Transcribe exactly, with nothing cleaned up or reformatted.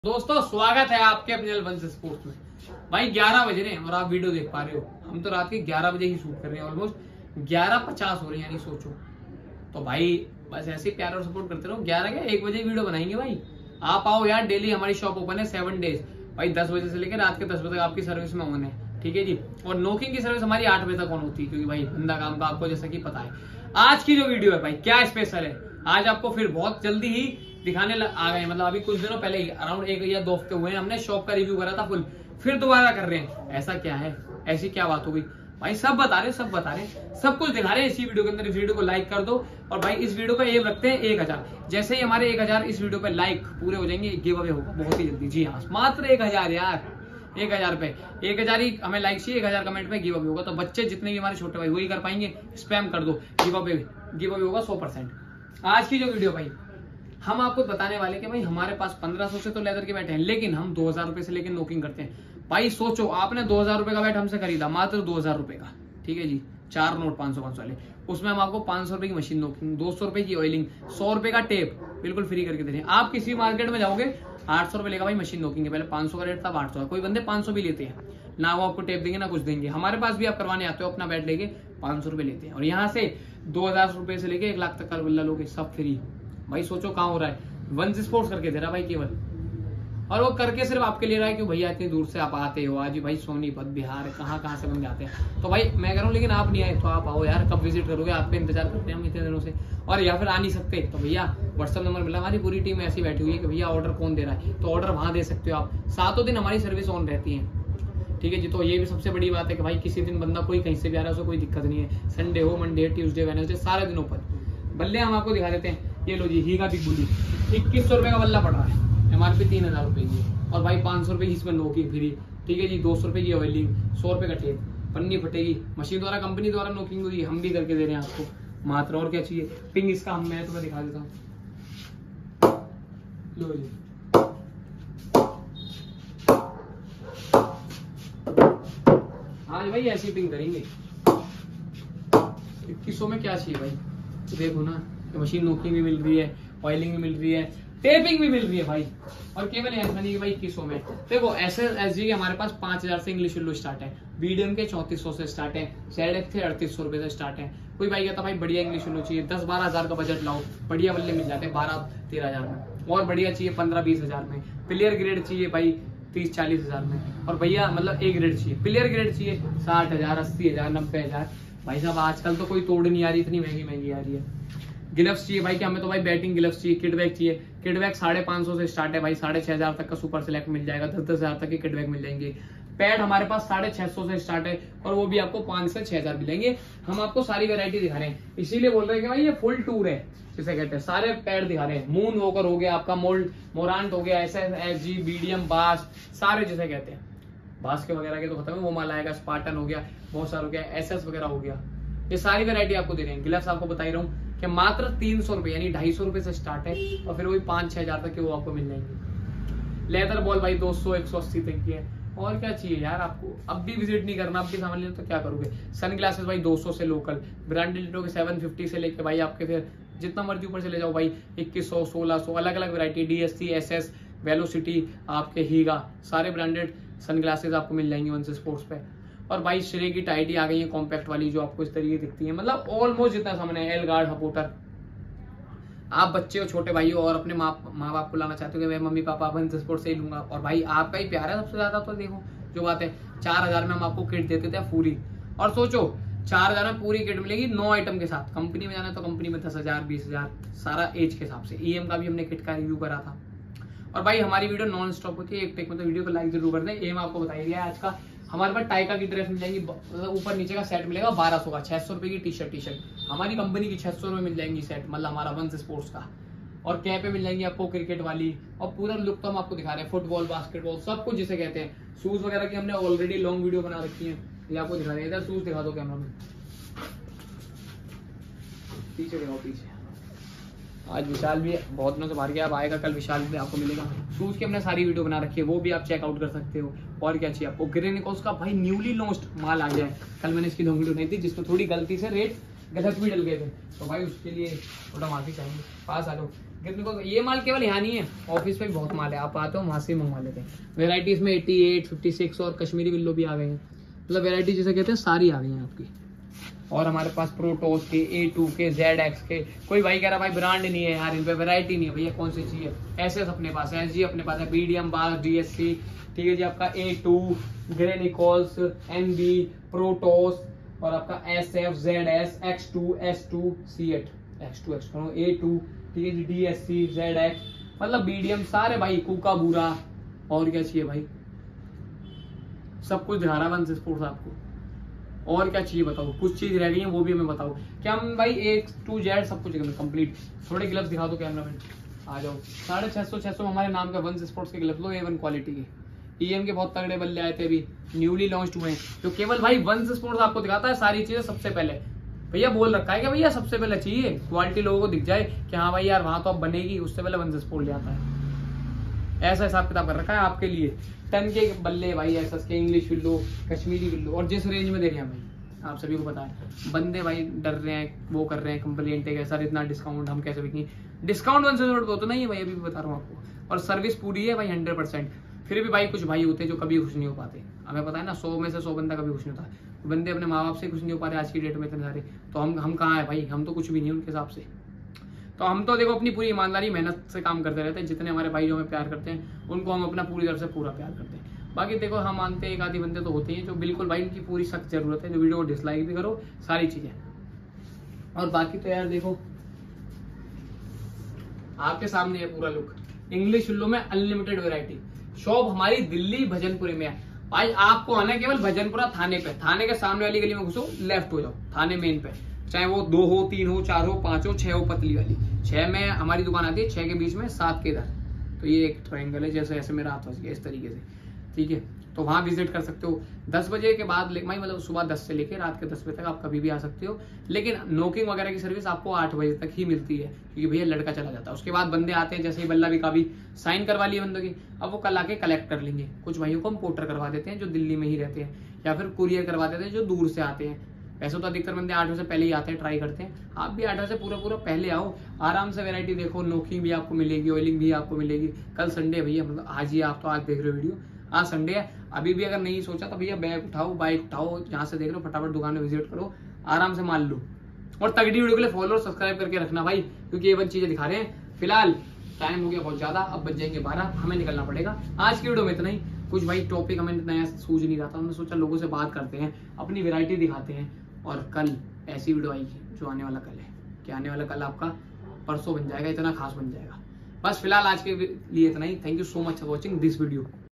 दोस्तों स्वागत है आपके अपने वंश स्पोर्ट्स में। भाई ग्यारह बज रहे हैं और आप वीडियो देख पा रहे हो। हम तो रात के ग्यारह बजे ही शूट कर रहे हैं, ऑलमोस्ट ग्यारह पचास हो रहे हैं, यानी सोचो। तो भाई बस ऐसे ही प्यार और सपोर्ट करते रहो। ग्यारह क्या एक बजे वीडियो बनाएंगे भाई। आप आओ यार, डेली हमारी शॉप ओपन है सेवन डेज भाई, दस बजे से लेकर रात के दस बजे तक आपकी सर्विस में ऑन है, ठीक है जी। और नोकिंग की सर्विस हमारी आठ बजे तक ऑन होती है, क्योंकि भाई बंदा काम का आपको जैसा कि पता है। आज की जो वीडियो है भाई क्या स्पेशल है, आज आपको फिर बहुत जल्दी ही दिखाने आ गए। मतलब अभी कुछ दिनों पहले ही अराउंड एक या दो हफ्ते हुए हैं, हमने शॉप का रिव्यू करा था फुल, फिर दोबारा कर रहे हैं। ऐसा क्या है, ऐसी क्या बात हो गई भाई, सब बता रहे सब बता रहे सब कुछ दिखा रहे हैं इसी वीडियो के अंदर। इस वीडियो को लाइक कर दो और भाई इस वीडियो का एम रखते हैं एक हजार। जैसे ही हमारे एक हजार इस वीडियो पे लाइक पूरे हो जाएंगे, गिव अवे होगा बहुत ही जल्दी। जी हाँ, मात्र एक हजार यार, एक हजार पे एक हजार ही हमें लाइक चाहिए, एक हजार कमेंट पे गिव अवे होगा। तो बच्चे जितने भी हमारे छोटे भाई वही कर पाएंगे, स्पैम कर दो, गिव अवे गिव अवे होगा सौ परसेंट। आज की जो वीडियो भाई हम आपको बताने वाले कि भाई हमारे पास पंद्रह सौ से तो लेदर के बैट हैं, लेकिन हम दो हजार रुपए से लेकर नोकिंग करते हैं। भाई सोचो, आपने दो हजार रुपए का बैट हमसे खरीदा, मात्र दो हजार रुपए का, ठीक है जी। चार नोट पांच सौ पांच सौ वाले, उसमें हम आपको पांच सौ रुपए की मशीन नोकिंग, दो सौ रुपए की ऑयलिंग, सौ रुपए का टेप बिल्कुल फ्री करके दे रहे हैं। आप किसी मार्केट में जाओगे आठ सौ रुपए लेगा भाई मशीन नोकिंग के, पहले पांच सौ का रेट था, आठ सौ। कोई बंदे पांच सौ भी लेते हैं ना, वो आपको टेप देंगे ना कुछ देंगे। हमारे पास भी आप करवाने आते हो अपना बैट लेके पांच सौ रुपए लेते हैं, और यहाँ से दो हजार रुपए से लेके एक लाख तक का बल्ला लोगे, सब फ्री। भाई सोचो कहाँ हो रहा है, वंश स्पोर्ट्स करके दे रहा भाई केवल, और वो करके सिर्फ आपके लिए रहा है कि भैया इतनी दूर से आप आते हो। आज भाई सोनीपत बिहार कहाँ कहाँ से बंदे आते हैं। तो भाई मैं कह रहा हूँ, लेकिन आप नहीं आए तो आप आओ यार, कब विजिट करोगे, आपका इंतजार करते हैं हम इतने दिनों से। और या फिर आ नहीं सकते तो भैया व्हाट्सअप नंबर मिला, हमारी पूरी टीम ऐसी बैठी हुई है कि भैया ऑर्डर कौन दे रहा है, तो ऑर्डर वहां दे सकते हो आप। सातों दिन हमारी सर्विस ऑन रहती है, ठीक है जी। तो ये भी सबसे बड़ी बात है कि भाई किसी दिन बंदा कोई कहीं से भी आ रहा है, उसको कोई दिक्कत नहीं है। संडे हो, मंडे, ट्यूसडे, वेडनेसडे, सारे दिनों पर बल्ले हम आपको दिखा देते हैं। ये लो जी, हीगा बिग बुली इक्कीस सौ रुपए का बल्ला पड़ रहा है, एमआरपी तीन हजार रुपए की, और भाई पांच सौ रुपए की इसमें नोकिंग फ्री, ठीक है जी। दो सौ रुपए की ऑयलिंग, सौ रुपए का टेप, पन्नी फटेगी, मशीन द्वारा कंपनी द्वारा नोकिंग हुई, हम भी करके दे रहे हैं आपको मात्र। और क्या चाहिए, पिंग इसका हम मैं तुम्हें दिखा देता हूँ, लो जी। आज भाई ऐसी पिंग करेंगे। इक्कीस सौ में क्या चाहिए भाई, तो देखो ना, मशीन नोकिंग भी मिल रही है, ऑयलिंग भी मिल रही है, टेपिंग भी मिल रही है भाई। और केवल ऐसा नहीं कि भाई इक्कीस सौ में देखो, ऐसे एस जी हमारे पास पांच हजार से इंग्लिश विल्लो स्टार्ट है, बीडीएम के चौंतीस सौ से स्टार्ट है, जेड के अड़तीस सौ रुपए से स्टार्ट है। कोई भाई कहता भाई बढ़िया इंग्लिश विल्लो चाहिए, दस बारह हजार का बजट लाओ, बढ़िया बल्ले मिल जाते हैं बारह तेरह हजार में। और बढ़िया चाहिए पंद्रह बीस हजार में। प्लेयर ग्रेड चाहिए भाई तीस चालीस हजार में। और भैया मतलब ए ग्रेड चाहिए, प्लेयर ग्रेड चाहिए साठ हजार अस्सी हजार नब्बे हजार। भाई साहब आजकल तो कोई तोड़ नहीं आ रही, इतनी महंगी महंगी आ रही है। ग्लव्स चाहिए भाई, कि हमें तो भाई बैटिंग ग्लव्स चाहिए, किड बैग चाहिए। किड बैग साढ़े पांच सौ से स्टार्ट है भाई, साढ़े छह हजार तक का सुपर सिलेक्ट मिल जाएगा, दस दस हजार तक के किड बैग मिल जाएंगे। पैड हमारे पास साढ़े छह सौ से स्टार्ट है, और वो भी आपको पांच से छह हजार मिलेंगे। हम आपको सारी वैरायटी दिखा रहे हैं, इसीलिए बोल रहे हैं कि भाई ये फुल टूर है जिसे कहते हैं। सारे पैड दिखा रहे हैं, मून वॉकर हो गया आपका, मोल्ड मोरांट हो गया, S S S G BDM बास, सारे जिसे कहते हैं। बास के वगैरह के तो खत्म है, वो माल आएगा, स्पार्टन हो गया, बहुत सारा हो गया, एस एस वगैरह हो गया। ये सारी वैरायटी आपको दे रहे हैं। ग्लव्स आपको बता ही रहा हूँ कि मात्र तीन सौ रुपए यानी ढाई सौ रुपए से स्टार्ट है, और फिर वही पांच छह हजार तक के वो आपको मिल जाएंगे। लेदर बॉल भाई दो सौ एक सौ अस्सी तक की है। और क्या चाहिए यार आपको, अब भी विजिट नहीं करना, अब भी सामान लेना तो क्या करोगे। सन ग्लासेस भाई दो सौ से लोकल, ब्रांडेड के सेवन फिफ्टी से लेके भाई आपके फिर जितना मर्जी ऊपर चले जाओ भाई, इक्कीस सौ सोलह सौ अलग अलग variety, DSC S S velocity आपके हीगा, सारे ब्रांडेड सन ग्लासेस आपको मिल जाएंगे वंश स्पोर्ट्स पे। और भाई श्रे की टाइटी आ गई है कॉम्पैक्ट वाली, जो आपको इस तरीके दिखती है। मतलब ऑलमोस्ट जितना सामान है, एल गार्ड हपोटर। आप बच्चे हो, छोटे भाई हो, और अपने माँ माँ बाप को लाना चाहते हो कि मैं मम्मी पापा वंश स्पोर्ट्स से ही लूंगा, और भाई आपका ही प्यार है सबसे ज्यादा। तो देखो जो बात है, चार हजार में हम आपको किट देते थे पूरी, और सोचो चार हजार में पूरी किट मिलेगी नौ आइटम के साथ। कंपनी में जाना तो कंपनी में दस हजार बीस हजार सारा एज के हिसाब से। ईएम का भी हमने किट का रिव्यू करा था। और भाई हमारी वीडियो नॉन स्टॉप होती है, एक टेक मतलब वीडियो को लाइक जरूर कर दें। एम आपको बताई दिया है आज का। हमारे पास टाइका की ड्रेस मिल जाएगी, ऊपर नीचे का सेट मिलेगा बारह सौ का, छह सौ रुपए की टी शर्ट टी शर्ट हमारी कंपनी की छह सौ रुपए मिल जाएंगी सेट, मतलब हमारा वंश स्पोर्ट्स का। और कैपे मिल जाएंगी आपको क्रिकेट वाली, और पूरा लुक तो हम आपको दिखा रहे हैं, फुटबॉल बास्केटबॉल सब कुछ जिसे कहते हैं। शूज वगैरह की हमने ऑलरेडी लॉन्ग वीडियो बना रखी है, ये आपको दिखा रहे हैं। इधर शूज दिखा दो कैमरा में, पीछे दिखाओ पीछे। आज विशाल भी बहुत दिनों से बाहर गया, अब आएगा कल, विशाल भी आपको मिलेगा। शूज की हमने सारी वीडियो बना रखी है, वो भी आप चेकआउट कर सकते हो। और क्या चाहिए आपको, ग्रेनिकोस का भाई न्यूली लॉन्च्ड माल आ गया है, कल मैंने इसकी वीडियो बनाई थी जिसमें थोड़ी गलती से रेट गलत भी डल गए थे, तो भाई उसके लिए थोड़ा माफी चाहेंगे। पास आ लो, कितने को ये माल केवल यहाँ नहीं है, ऑफिस में भी बहुत माल है, आप आते हो वहां से मंगवा लेते हैं। वेराइटी इसमें अठासी, छप्पन और कश्मीरी बिल्लो भी आ गए हैं, मतलब वेराइटी जैसे कहते हैं सारी आ गई हैं आपकी। और हमारे पास प्रोटोस के, ए टू के, जेड एक्स के। कोई भाई कह रहा भाई ब्रांड नहीं है यार, इन पे वेराइटी नहीं है, भैया कौन सी चाहिए? एसएस अपने पास है, एसजी अपने पास है, बीडीएम, बास, डीएससी, ठीक है जी, आपका A two, Gray Nicolls, NB, प्रोटोस और आपका S F, Z S, X two, S two, C eight, X two, X two, A two, ठीक है जी, डीएससी, जेड एक्स, मतलब बीडीएम सारे भाई, कूका बूरा। और क्या चाहिए भाई? सब कुछ दिखा रहा है वन स्पोर्ट्स आपको, और क्या चाहिए बताओ? कुछ चीज रह गई है वो भी हमें बताओ। क्या हम भाई ए टू जेड सब कुछ कंप्लीट। थोड़े ग्लव्स दिखा दो कैमरामैन, आ जाओ। साढ़े छह सौ छह सौ हमारे नाम का वन स्पोर्ट्स के ग्लव्स लो, ए वन क्वालिटी के। ईएम के बहुत तगड़े बल्ले आए थे, अभी न्यूली लॉन्च हुए हैं, तो केवल भाई वन स्पोर्ट्स आपको दिखाता है सारी चीजें सबसे पहले। भैया बोल रखा है कि भैया सबसे पहले चाहिए क्वालिटी, लोगों को दिख जाए कि हाँ भाई यार वहां तो अब बनेगी, उससे पहले वन स्पोर्ट ले आता है। ऐसा हिसाब किताब कर रखा है आपके लिए। टन के बल्ले भाई, एसएस के, इंग्लिश बिल्लो, कश्मीरी बिल्लो, और जिस रेंज में दे रहे हैं भाई आप सभी को पता है। बंदे भाई डर रहे हैं, वो कर रहे हैं कंप्लेंट है सर इतना डिस्काउंट हम कैसे बिकेंगे। डिस्काउंट वन से तो नहीं है भाई, अभी भी बता रहा हूँ आपको। और सर्विस पूरी है भाई हंड्रेड परसेंट। फिर भी भाई कुछ भाई होते हैं जो कभी खुश नहीं हो पाते, हमें पता है ना, सौ में से सौ बंदा कभी खुश नहीं होता। बंदे अपने माँ बाप से खुश नहीं हो पा रहे आज की डेट में इतने सारे, तो हम हम कहाँ है भाई? हम तो कुछ भी नहीं उनके हिसाब से। तो हम तो देखो अपनी पूरी ईमानदारी मेहनत से काम करते रहते हैं। जितने हमारे भाई जो हमें प्यार करते हैं उनको हम अपना पूरी तरह से पूरा प्यार करते हैं। बाकी देखो हम मानते हैं एक आधी बंदे तो होते हैं जो बिल्कुल भाई उनकी पूरी सख्त जरूरत है, जो वीडियो को डिसलाइक भी करो, सारी चीजें। और बाकी तो यार देखो आपके सामने है पूरा लुक। इंग्लिश बिल्लो में अनलिमिटेड वैरायटी। शॉप हमारी दिल्ली भजनपुरे में है भाई। आपको आना केवल भजनपुरा थाने पे, थाने के सामने वाली गली में घुसो, लेफ्ट हो जाओ, थाने मेन पे, चाहे वो दो हो, तीन हो, चार हो, पांच हो, छह हो, पतली वाली छह में हमारी दुकान आती है, छह के बीच में, सात के इधर। तो ये एक ट्रायंगल है, जैसे ऐसे मेरा हाथ फंस गया इस तरीके से, ठीक है। तो वहां विजिट कर सकते हो दस बजे के बाद, भाई मतलब सुबह दस से लेकर रात के दस बजे तक आप कभी भी आ सकते हो। लेकिन नोकिंग वगैरह की सर्विस आपको आठ बजे तक ही मिलती है, क्योंकि भैया लड़का चला जाता है। उसके बाद बंदे आते हैं, जैसे ही बल्ला भी का भी साइन करवा लिए बंदों की, अब वो कल आके कलेक्ट कर लेंगे। कुछ भाइयों को हम पोर्टर करवा देते हैं जो दिल्ली में ही रहते हैं, या फिर कुरियर करवा देते हैं जो दूर से आते हैं। वैसे तो अधिकतर बंदे आठ बजे से पहले ही आते हैं, ट्राई करते हैं। आप भी आठ बजे से पूरा पूरा पहले आओ, आराम से वैरायटी देखो, नोकिंग भी आपको मिलेगी, ऑयलिंग भी आपको मिलेगी। कल संडे भैया, मतलब आज ही आप तो आज देख रहे हो वीडियो, आज संडे है। अभी भी अगर नहीं सोचा तो भैया बैग उठाओ, बाइक उठाओ, जहां से देख रहे हो फटाफट दुकान में विजिट करो, आराम से मान लो। और तगड़ी वीडियो के लिए फॉलो और सब्सक्राइब करके रखना भाई, क्योंकि ये वन चीजें दिखा रहे हैं। फिलहाल टाइम हो गया बहुत ज्यादा, अब बच जाएंगे बारह, हमें निकलना पड़ेगा। आज की वीडियो में इतना ही। कुछ भाई टॉपिक हमें नया सूझ नहीं रहा था, हमने सोचा लोगों से बात करते हैं, अपनी वैरायटी दिखाते हैं। और कल ऐसी वीडियो आएगी जो आने वाला कल है, कि आने वाला कल आपका परसों बन जाएगा, इतना खास बन जाएगा। बस फिलहाल आज के लिए इतना ही। Thank you so much for watching this video.